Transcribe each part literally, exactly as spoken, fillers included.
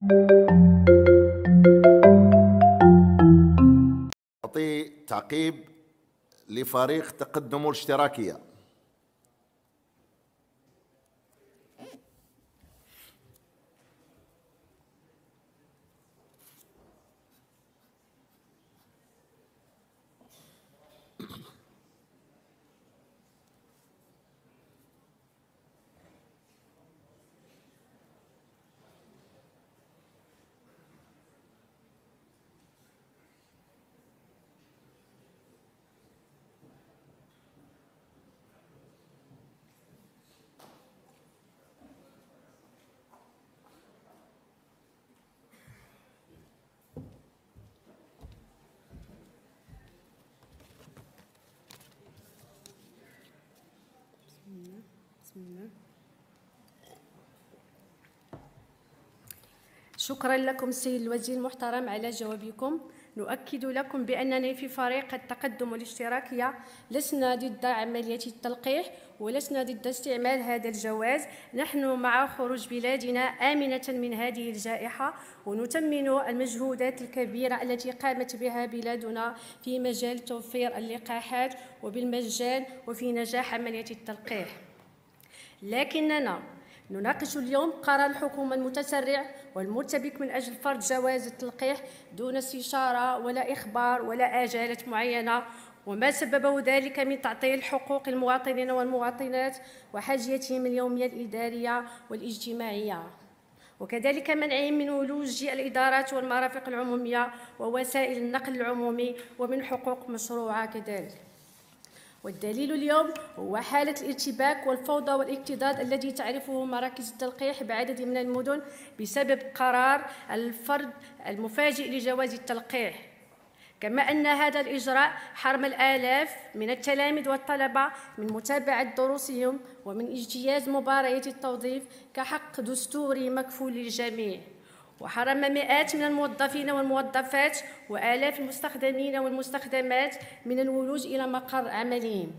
أعطي تعقيب لفريق تقدم الاشتراكية. شكرا لكم السيد الوزير المحترم على جوابكم. نؤكد لكم بأننا في فريق التقدم والاشتراكية لسنا ضد عملية التلقيح ولسنا ضد استعمال هذا الجواز. نحن مع خروج بلادنا آمنة من هذه الجائحة، ونتمن المجهودات الكبيرة التي قامت بها بلادنا في مجال توفير اللقاحات وبالمجان وفي نجاح عملية التلقيح. لكننا نناقش اليوم قرار الحكومة المتسرع والمرتبك من أجل فرض جواز التلقيح دون استشارة ولا إخبار ولا آجالات معينة، وما سببه ذلك من تعطيل حقوق المواطنين والمواطنات وحاجيتهم اليومية الإدارية والاجتماعية، وكذلك منعهم من ولوج الإدارات والمرافق العمومية ووسائل النقل العمومي ومن حقوق مشروعة كذلك. والدليل اليوم هو حالة الارتباك والفوضى والاكتظاظ الذي تعرفه مراكز التلقيح بعدد من المدن بسبب قرار الفرض المفاجئ لجواز التلقيح، كما أن هذا الإجراء حرم الآلاف من التلاميذ والطلبة من متابعة دروسهم ومن اجتياز مباريات التوظيف كحق دستوري مكفول للجميع، وحرم مئات من الموظفين والموظفات وآلاف المستخدمين والمستخدمات من الولوج إلى مقر عملهم.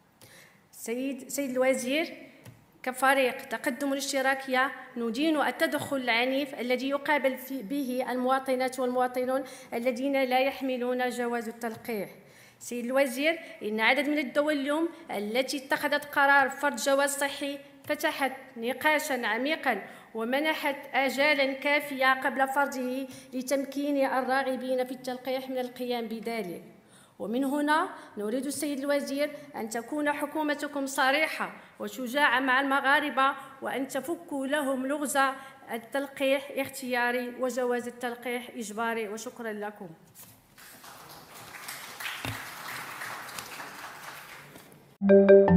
سيد, سيد الوزير، كفريق تقدم الاشتراكية ندين التدخل العنيف الذي يقابل به المواطنات والمواطنون الذين لا يحملون جواز التلقيح. سيد الوزير، إن عدد من الدول اليوم التي اتخذت قرار فرض جواز صحي فتحت نقاشا عميقا ومنحت آجالا كافية قبل فرضه لتمكين الراغبين في التلقيح من القيام بذلك. ومن هنا نريد السيد الوزير أن تكون حكومتكم صريحة وشجاعة مع المغاربة وأن تفكوا لهم لغز التلقيح اختياري وجواز التلقيح إجباري. وشكرا لكم.